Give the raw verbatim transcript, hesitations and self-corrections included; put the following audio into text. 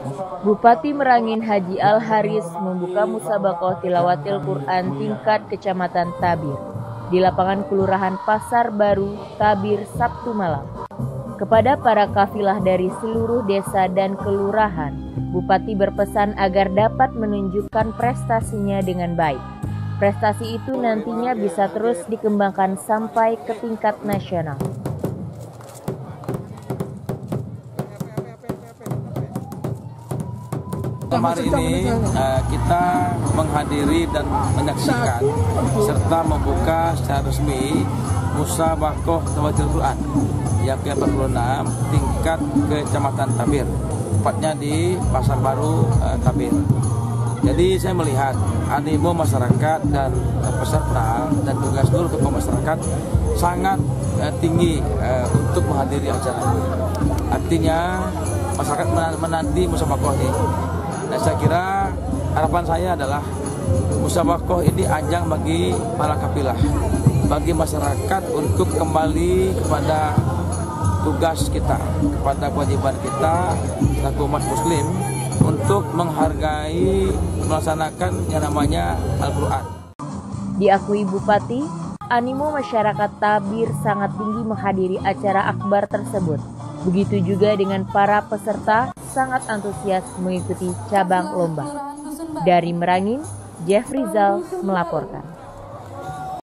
Bupati Merangin Haji Al Haris membuka musabaqah tilawatil Quran tingkat Kecamatan Tabir di lapangan Kelurahan Pasar Baru, Tabir, Sabtu malam. Kepada para kafilah dari seluruh desa dan kelurahan, Bupati berpesan agar dapat menunjukkan prestasinya dengan baik. Prestasi itu nantinya bisa terus dikembangkan sampai ke tingkat nasional. Hari ini uh, kita menghadiri dan menyaksikan serta membuka secara resmi musabaqah tilawatil Quran yang ke empat puluh enam tingkat Kecamatan Tabir, tepatnya di Pasar Baru uh, Tabir. Jadi saya melihat animo masyarakat dan peserta dan juga seluruh tokoh masyarakat sangat uh, tinggi uh, untuk menghadiri acara ini. Artinya masyarakat menanti musabaqah ini. Dan saya kira harapan saya adalah musabaqah ini ajang bagi para kafilah, bagi masyarakat untuk kembali kepada tugas kita, kepada kewajiban kita selaku umat muslim untuk menghargai, melaksanakan yang namanya Al-Quran. Diakui Bupati, animo masyarakat Tabir sangat tinggi menghadiri acara akbar tersebut. Begitu juga dengan para peserta sangat antusias mengikuti cabang lomba. Dari Merangin, Jeff Rizal melaporkan.